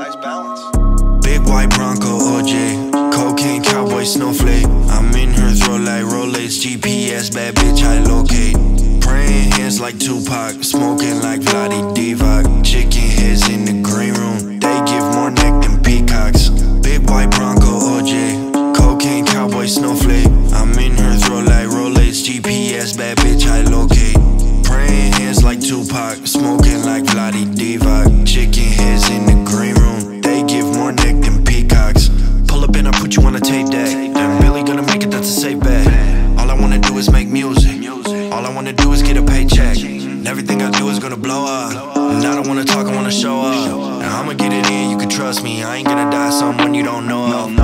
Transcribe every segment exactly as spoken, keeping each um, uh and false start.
nice balance. Big white Bronco, O J, cocaine, cowboy, snowflake. I'm in her throat like Rolex, G P S, bad bitch, I locate. Praying hands like Tupac, smoking like Vladi Divac. Chicken heads in the green room, they give more neck than peacocks. Big white Bronco, O J, cocaine, cowboy, snowflake. I'm in her throat like Rolex, G P S, bad bitch, I locate. Praying hands like Tupac, smoking like Vladi Divac. Chicken heads in the green room, they give more neck than peacocks. Pull up and I put you on a tape deck. And Billy gonna make it, that's a safe bet. All I wanna do is make music. All I wanna do is get a paycheck. And everything I do is gonna blow up. And I don't wanna talk, I wanna show up. And I'ma get it in, you can trust me. I ain't gonna die someone you don't know of.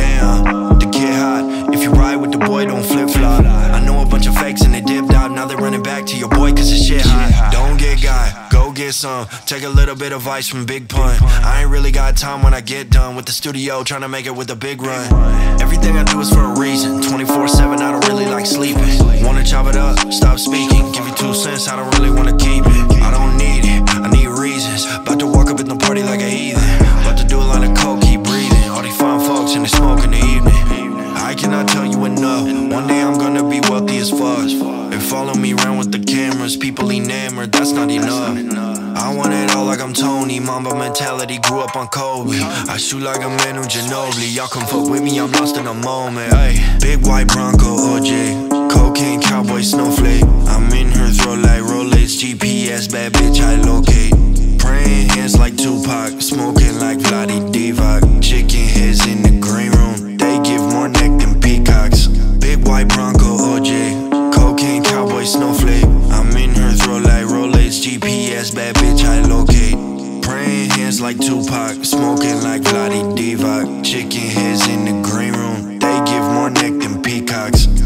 Damn, the kid hot. If you ride with the boy, don't flip-flop. I know a bunch of fakes and they dipped out. Now they're running back to your boy cause the shit hot. Don't get guy, go get some. Take a little bit of advice from Big Pun. I ain't really got time when I get done with the studio, trying to make it with a big run. Everything I do is for a reason. twenty-four seven, I don't really like sleeping. Wanna chop it up, stop speaking. Give you two cents, I don't really wanna keep it. I don't need it, I need reasons. About to walk up in the party like a heathen. About to do a line of coke, keep breathing. All these fine folks and they smoke in the evening. I cannot tell you enough. One day I'm gonna be wealthy as fuck. And follow me around with the cameras. People enamored, that's not enough. I want it all like I'm Tony. Mamba mentality, grew up on Kobe. I shoot like a Manu Ginobili. Y'all come fuck with me, I'm lost in a moment. Ay. Big white Bronco, O J, cocaine, cowboy, snowflake. I'm in her throat like Rolex, G P S, bad bitch, I locate. Praying hands like Tupac, smoking like Vladi Divac. Chicken heads in the green room, they give more neck than peacocks. Big white Bronco, O J, cocaine, cowboy, snowflake. I'm in her throat like Rolex, G P S, bad bitch, I locate. Praying hands like Tupac, smoking like Vladi Divac. Chicken heads in the green room, they give more neck than peacocks.